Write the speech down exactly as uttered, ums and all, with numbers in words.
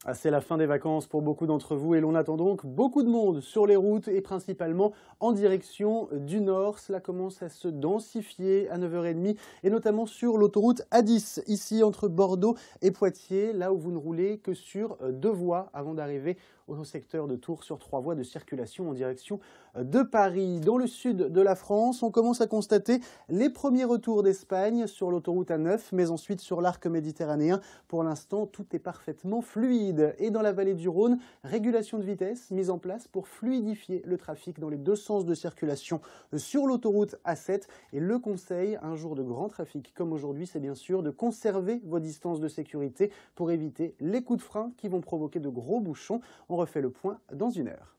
Ah, c'est la fin des vacances pour beaucoup d'entre vous et l'on attend donc beaucoup de monde sur les routes et principalement en direction du nord. Cela commence à se densifier à neuf heures trente et notamment sur l'autoroute A dix, ici entre Bordeaux et Poitiers, là où vous ne roulez que sur deux voies avant d'arriver au secteur de Tours sur trois voies de circulation en direction de Paris. Dans le sud de la France, on commence à constater les premiers retours d'Espagne sur l'autoroute A neuf, mais ensuite sur l'arc méditerranéen. Pour l'instant, tout est parfaitement fluide. Et dans la vallée du Rhône, régulation de vitesse mise en place pour fluidifier le trafic dans les deux sens de circulation sur l'autoroute A sept. Et le conseil, un jour de grand trafic comme aujourd'hui, c'est bien sûr de conserver vos distances de sécurité pour éviter les coups de frein qui vont provoquer de gros bouchons. On refait le point dans une heure.